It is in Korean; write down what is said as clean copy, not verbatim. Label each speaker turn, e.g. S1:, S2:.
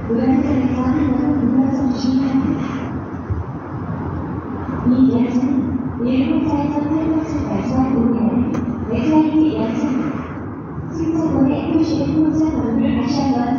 S1: 노란색에서 한번은 눌러서 주시면 합니다. 이 열차는 7시에서 8시까지 운행하는 SRT 열차입니다. 승차권의 표시의 풍선 번호를 다시 한번